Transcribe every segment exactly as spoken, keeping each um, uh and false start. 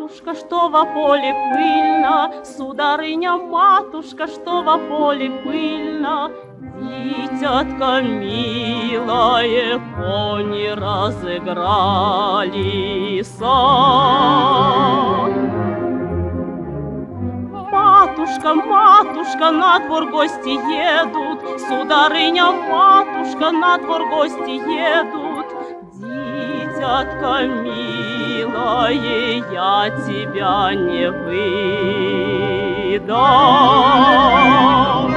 матушка, что во поле пыльно, сударыня, матушка, что во поле пыльно, дитятка милое, кони разыгрались. Матушка, матушка, на двор гости едут, сударыня, матушка, на двор гости едут. Дитятка милая, я тебя не выдам.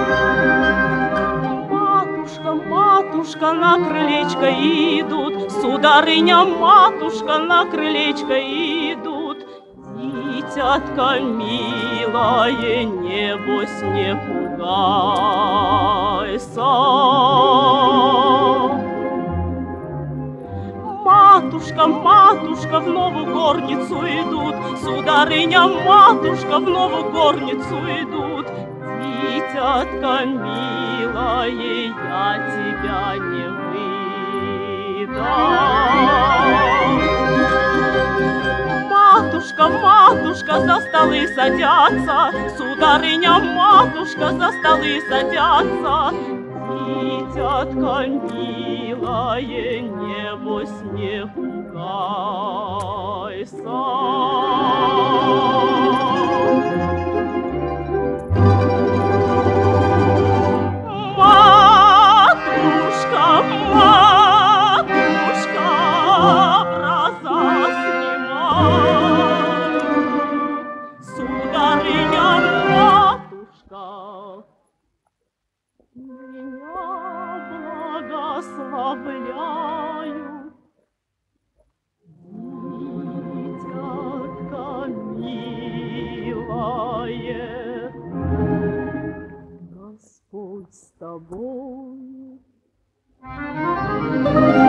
Матушка, матушка, на крылечко идут, сударыня, матушка, на крылечко идут. Дитятка милая, небось не пугайся. Матушка, матушка, в новую горницу идут, сударыня, матушка, в новую горницу идут. Дитятка милая, я тебя не выдам. Матушка, матушка, за столы садятся, сударыня, матушка, за столы садятся. Дитятка милая, небось не пугайся. Матушка, матушка, образа снимай. Сударыня, матушка, меня благословляю. Дитятка милое, Господь с тобой.